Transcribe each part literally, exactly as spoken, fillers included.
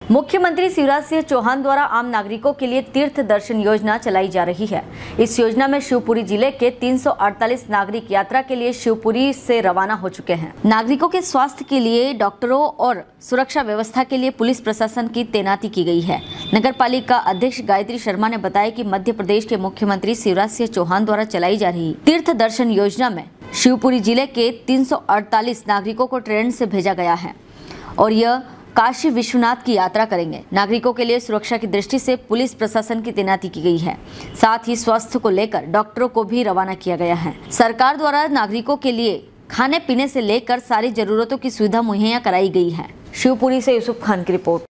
मुख्यमंत्री शिवराज सिंह चौहान द्वारा आम नागरिकों के लिए तीर्थ दर्शन योजना चलाई जा रही है। इस योजना में शिवपुरी जिले के तीन सौ अड़तालीस नागरिक यात्रा के लिए शिवपुरी से रवाना हो चुके हैं। नागरिकों के स्वास्थ्य के लिए डॉक्टरों और सुरक्षा व्यवस्था के लिए पुलिस प्रशासन की तैनाती की गई है। नगर पालिका अध्यक्ष गायत्री शर्मा ने बताया कि मध्य प्रदेश के मुख्यमंत्री शिवराज सिंह चौहान द्वारा चलाई जा रही तीर्थ दर्शन योजना में शिवपुरी जिले के तीन सौ अड़तालीस नागरिकों को ट्रेन से भेजा गया है और यह काशी विश्वनाथ की यात्रा करेंगे। नागरिकों के लिए सुरक्षा की दृष्टि से पुलिस प्रशासन की तैनाती की गई है। साथ ही स्वास्थ्य को लेकर डॉक्टरों को भी रवाना किया गया है। सरकार द्वारा नागरिकों के लिए खाने पीने से लेकर सारी जरूरतों की सुविधा मुहैया कराई गई है। शिवपुरी से यूसुफ खान की रिपोर्ट।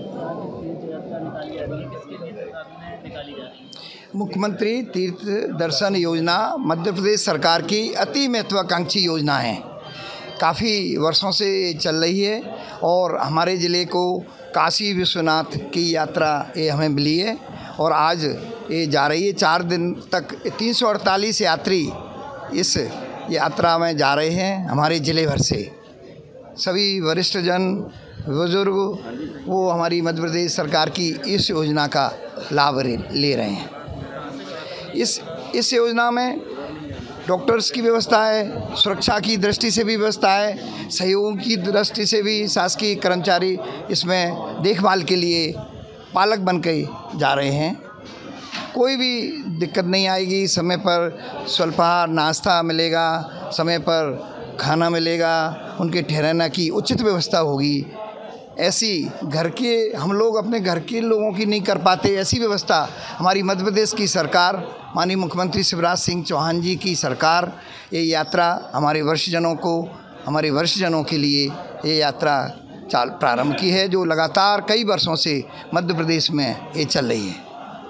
मुख्यमंत्री तीर्थ दर्शन योजना मध्य प्रदेश सरकार की अति महत्वाकांक्षी योजना है। काफ़ी वर्षों से चल रही है और हमारे ज़िले को काशी विश्वनाथ की यात्रा ये हमें मिली है और आज ये जा रही है। चार दिन तक तीन सौ अड़तालीस यात्री इस यात्रा में जा रहे हैं। हमारे ज़िले भर से सभी वरिष्ठ जन बुजुर्ग वो हमारी मध्य प्रदेश सरकार की इस योजना का लाभ ले रहे हैं। इस इस योजना में डॉक्टर्स की व्यवस्था है, सुरक्षा की दृष्टि से भी व्यवस्था है, सहयोग की दृष्टि से भी शासकीय कर्मचारी इसमें देखभाल के लिए पालक बन के जा रहे हैं। कोई भी दिक्कत नहीं आएगी। समय पर स्वल्पाहार नाश्ता मिलेगा, समय पर खाना मिलेगा, उनके ठहरने की उचित व्यवस्था होगी। ऐसी घर के हम लोग अपने घर के लोगों की नहीं कर पाते, ऐसी व्यवस्था हमारी मध्य प्रदेश की सरकार माननीय मुख्यमंत्री शिवराज सिंह चौहान जी की सरकार ये यात्रा हमारे वर्षजनों को हमारे वर्षजनों के लिए ये यात्रा चाल प्रारंभ की है, जो लगातार कई वर्षों से मध्य प्रदेश में ये चल रही है।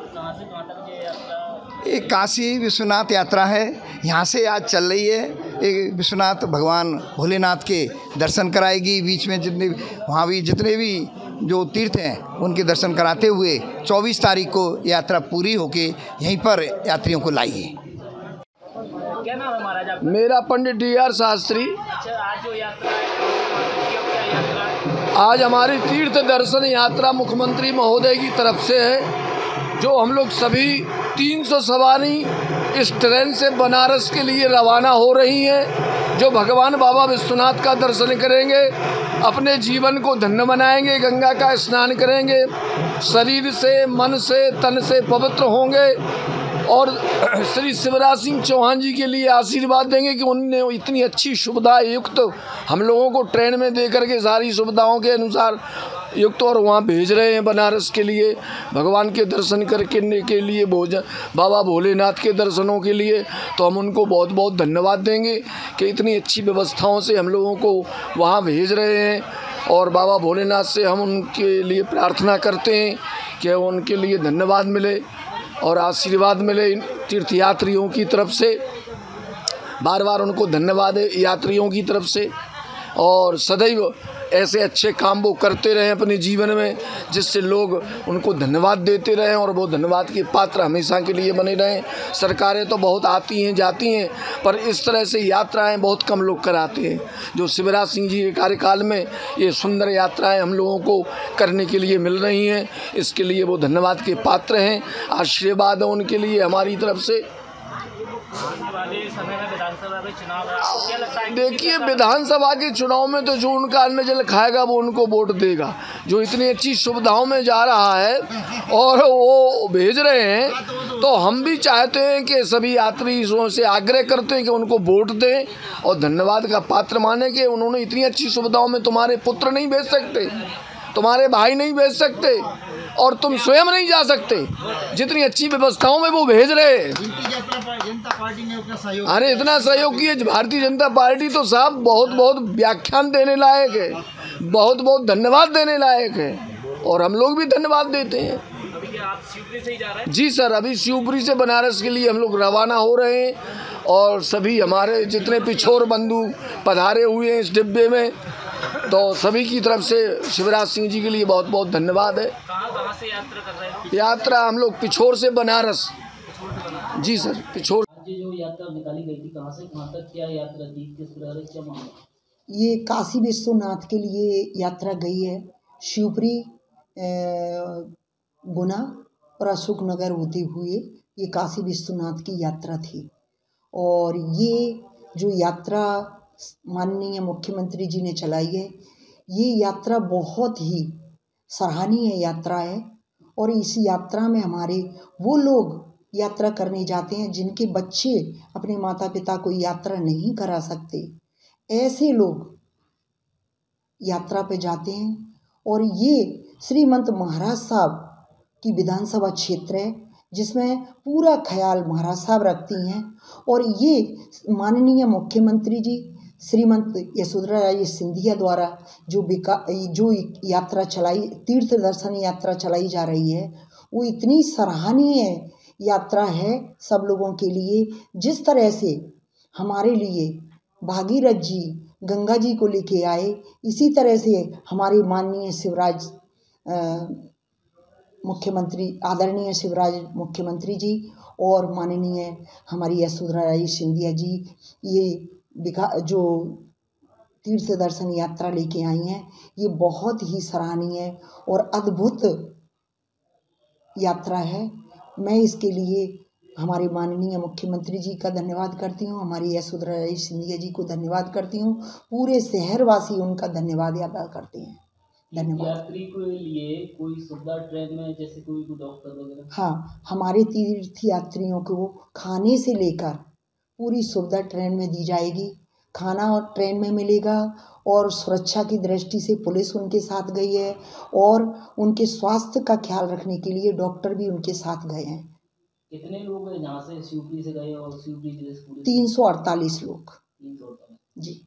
एक काशी विश्वनाथ यात्रा है, यहाँ से आज चल रही है। एक विश्वनाथ भगवान भोलेनाथ के दर्शन कराएगी। बीच में जितने वहाँ भी जितने भी जो तीर्थ हैं उनके दर्शन कराते हुए चौबीस तारीख को यात्रा पूरी होके यहीं पर यात्रियों को लाइए। क्या नाम है महाराज आपका? मेरा पंडित डी आर शास्त्री। अच्छा, आज जो यात्रा है यात्रा आज हमारी तीर्थ दर्शन यात्रा मुख्यमंत्री महोदय की तरफ से है, जो हम लोग सभी तीन सौ सवारी इस ट्रेन से बनारस के लिए रवाना हो रही हैं, जो भगवान बाबा विश्वनाथ का दर्शन करेंगे, अपने जीवन को धन्य बनाएंगे, गंगा का स्नान करेंगे, शरीर से मन से तन से पवित्र होंगे और श्री शिवराज सिंह चौहान जी के लिए आशीर्वाद देंगे कि उन्होंने इतनी अच्छी सुविधा युक्त हम लोगों को ट्रेन में दे करके सारी सुविधाओं के अनुसार युक्त और वहाँ भेज रहे हैं बनारस के लिए भगवान के दर्शन करने के लिए, भोजन बाबा भोलेनाथ के दर्शनों के लिए। तो हम उनको बहुत बहुत धन्यवाद देंगे कि इतनी अच्छी व्यवस्थाओं से हम लोगों को वहाँ भेज रहे हैं और बाबा भोलेनाथ से हम उनके लिए प्रार्थना करते हैं कि उनके लिए धन्यवाद मिले और आशीर्वाद मिले तीर्थयात्रियों की तरफ से। बार बार उनको धन्यवाद है यात्रियों की तरफ से और सदैव ऐसे अच्छे काम वो करते रहें अपने जीवन में, जिससे लोग उनको धन्यवाद देते रहें और वो धन्यवाद के पात्र हमेशा के लिए बने रहें। सरकारें तो बहुत आती हैं जाती हैं, पर इस तरह से यात्राएं बहुत कम लोग कराते हैं। जो शिवराज सिंह जी के कार्यकाल में ये सुंदर यात्राएं हम लोगों को करने के लिए मिल रही हैं, इसके लिए वो धन्यवाद के पात्र हैं। आशीर्वाद है उनके लिए हमारी तरफ से। समय में विधानसभा के चुनाव है, आपको क्या लगता है? देखिए, विधानसभा के चुनाव में तो जो उनका अन्न जल खाएगा वो उनको वोट देगा। जो इतनी अच्छी सुविधाओं में जा रहा है और वो भेज रहे हैं, तो हम भी चाहते हैं कि सभी यात्रियों से आग्रह करते हैं कि उनको वोट दें और धन्यवाद का पात्र माने कि उन्होंने इतनी अच्छी सुविधाओं में तुम्हारे पुत्र नहीं भेज सकते, तुम्हारे भाई नहीं भेज सकते और तुम स्वयं नहीं जा सकते, जितनी अच्छी व्यवस्थाओं में वो भेज रहे हैं। अरे इतना सहयोग किए भारतीय जनता पार्टी तो साहब बहुत बहुत व्याख्यान देने लायक है, बहुत बहुत धन्यवाद देने लायक है और हम लोग भी धन्यवाद देते हैं। अभी आप शिवपुरी से ही जा रहे हैं? जी सर, अभी शिवपुरी से बनारस के लिए हम लोग रवाना हो रहे हैं और सभी हमारे जितने पिछोर बंधु पधारे हुए हैं इस डिब्बे में, तो सभी की तरफ से शिवराज सिंह जी के लिए बहुत बहुत धन्यवाद है। कहाँ कहाँ से यात्रा कर रहे हैं? यात्रा हम लोग पिछोर से बनारस। जी सर, पिछोर। जो यात्रा निकाली गई थी, कहाँ से कहाँ तक, क्या यात्रा थी, किस प्रकार क्या मामला? ये काशी विश्वनाथ के लिए यात्रा गई है। शिवपुरी गुना और अशोकनगर होते हुए ये काशी विश्वनाथ की यात्रा थी। और ये जो यात्रा माननीय मुख्यमंत्री जी ने चलाई है, ये यात्रा बहुत ही सराहनीय यात्रा है। और इस यात्रा में हमारे वो लोग यात्रा करने जाते हैं जिनके बच्चे अपने माता पिता को यात्रा नहीं करा सकते, ऐसे लोग यात्रा पे जाते हैं। और ये श्रीमंत महाराज साहब की विधानसभा क्षेत्र है जिसमें पूरा ख्याल महाराज साहब रखती हैं। और ये माननीय मुख्यमंत्री जी श्रीमंत यशोधरा राजे सिंधिया द्वारा जो विका जो यात्रा चलाई, तीर्थ दर्शन यात्रा चलाई जा रही है, वो इतनी सराहनीय यात्रा है सब लोगों के लिए। जिस तरह से हमारे लिए भागीरथ जी गंगा जी को लेके आए, इसी तरह से हमारे माननीय शिवराज मुख्यमंत्री आदरणीय शिवराज मुख्यमंत्री जी और माननीय हमारी यशोधरा राजे सिंधिया जी ये विका जो तीर्थ दर्शन यात्रा लेके आई हैं, ये बहुत ही सराहनीय और अद्भुत यात्रा है। मैं इसके लिए हमारे माननीय मुख्यमंत्री जी का धन्यवाद करती हूँ, हमारी यशोधरा राजे सिंधिया जी को धन्यवाद करती हूँ, पूरे शहरवासी उनका धन्यवाद अदा करते हैं। धन्यवाद। यात्री के लिए कोई सुविधा ट्रेन में, जैसे कोई डॉक्टर वगैरह? हाँ, हमारे तीर्थ यात्रियों को खाने से लेकर पूरी सुविधा ट्रेन में दी जाएगी। खाना और ट्रेन में मिलेगा और सुरक्षा की दृष्टि से पुलिस उनके साथ गई है और उनके स्वास्थ्य का ख्याल रखने के लिए डॉक्टर भी उनके साथ गए हैं। कितने लोग यहाँ से शिवपुरी से गए और शिवपुरी जिले से? तीन सौ अड़तालीस लोग। तीन सौ अड़तालीस जी।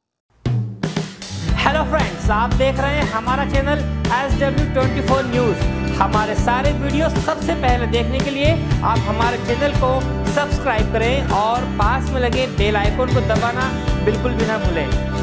हेलो फ्रेंड्स, आप देख रहे हैं हमारा channel S W twenty four news. हमारे सारे वीडियो सबसे पहले देखने के लिए आप हमारे चैनल को सब्सक्राइब करें और पास में लगे बेल आइकन को दबाना बिल्कुल भी ना भूलें।